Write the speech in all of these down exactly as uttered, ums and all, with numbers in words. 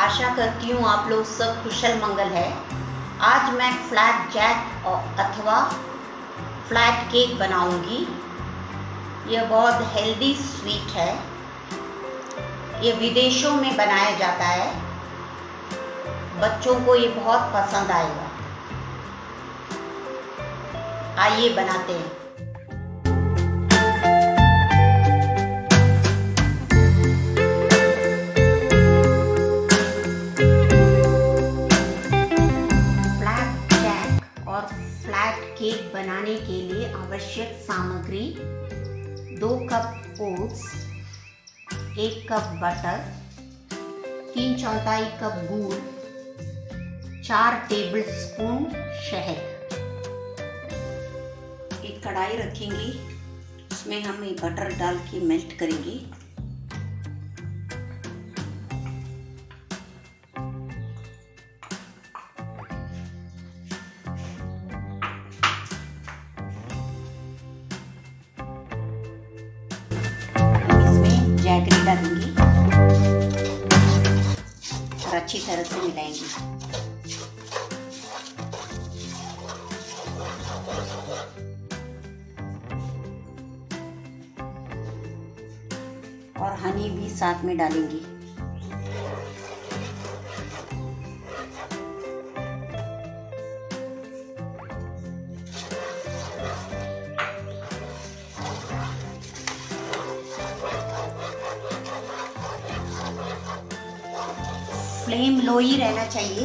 आशा करती हूँ आप लोग सब कुशल मंगल है। आज मैं फ्लैट जैक अथवा फ्लैट केक बनाऊंगी। यह बहुत हेल्दी स्वीट है। ये विदेशों में बनाया जाता है। बच्चों को ये बहुत पसंद आएगा। आइए बनाते हैं। फ्लैट केक बनाने के लिए आवश्यक सामग्री: दो कप ओट्स, एक कप बटर, तीन चौथाई कप गुड़, चार टेबलस्पून शहद। एक कढ़ाई रखेंगे, उसमें हम ये बटर डाल के मेल्ट करेंगे। जैगरी डालेंगे और अच्छी तरह से मिलाएंगे। और हनी भी साथ में डालेंगे। फ्लेम लो ही रहना चाहिए।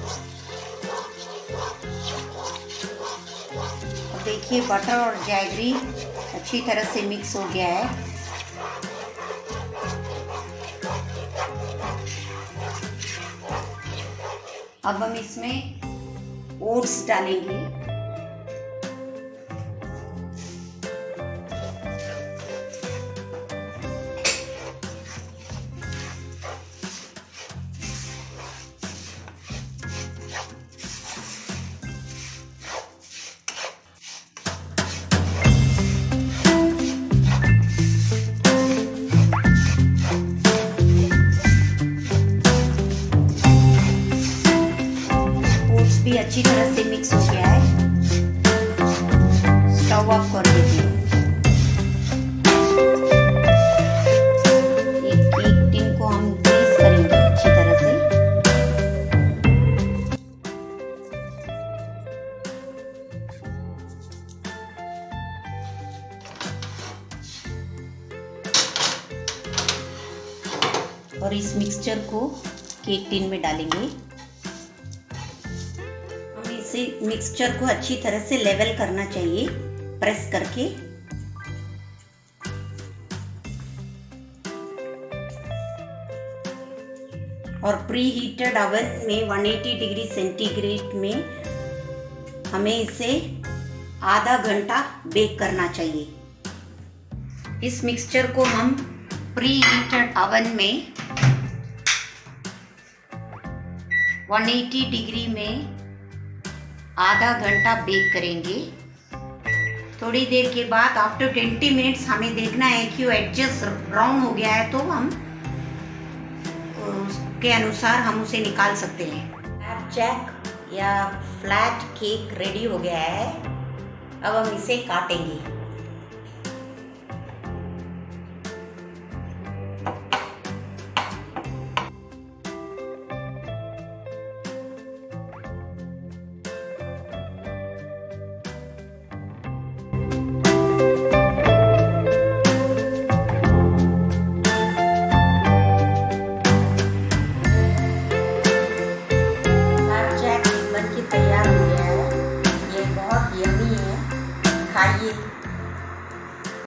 और देखिए बटर और जैगरी अच्छी तरह से मिक्स हो गया है। अब हम इसमें ओट्स डालेंगे। भी अच्छी तरह से मिक्स हो गया है। स्टव ऑफ कर देती हूँ। एक केक टिन को हम ग्रीस करेंगे अच्छी तरह से। और इस मिक्सचर को केक टिन में डालेंगे। मिक्सचर को अच्छी तरह से लेवल करना चाहिए, प्रेस करके। और प्री हीटेड ओवन में एक सौ अस्सी डिग्री सेंटीग्रेड में हमें इसे आधा घंटा बेक करना चाहिए। इस मिक्सचर को हम प्री हीटेड ओवन में एक सौ अस्सी डिग्री में आधा घंटा बेक करेंगे। थोड़ी देर के बाद आफ्टर बीस मिनट्स हमें देखना है कि वो एडजस्ट ब्राउन हो गया है, तो हम उसके अनुसार हम उसे निकाल सकते हैं। फ्लैट जैक या फ्लैट केक रेडी हो गया है। अब हम इसे काटेंगे। तैयार हो गया है। ये बहुत यम्मी है, खाइए।